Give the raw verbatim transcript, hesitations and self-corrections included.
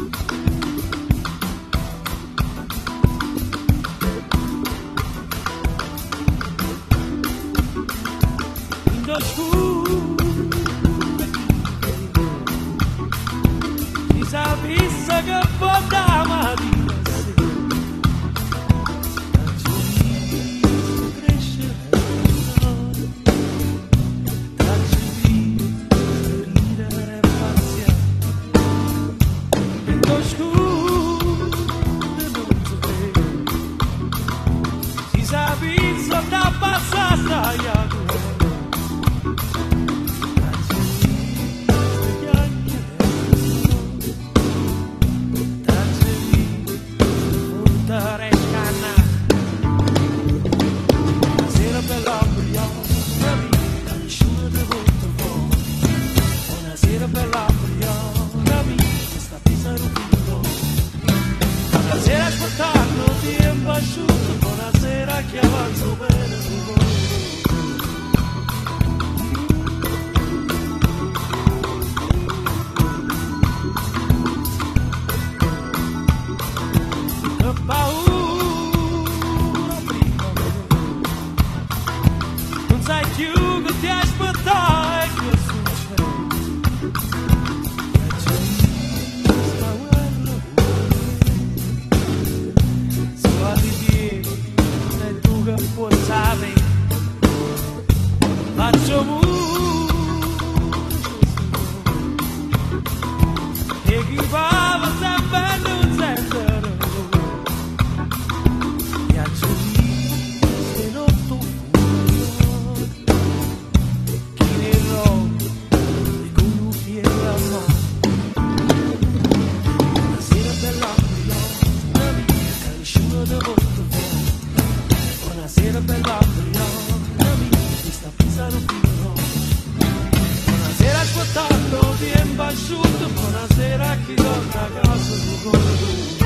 Visto che potava dire sì, crescere ridere e pazienza in lo scuro non sapevo si sa visto da passata io buonasera che avanzo bene che paura prima non sai più che ti aspettare che succede sta guerra si va di piedi che forzavi faccio mu e chi va sempre non sento piaccio lì se non tu chi ne ro e con un piede a mano una sera bella una vita nessuno da volto buonasera bella brillante, mi sta pensando fino. Buonasera ascoltando, ti è basciuto, buonasera chi torna a casa tu con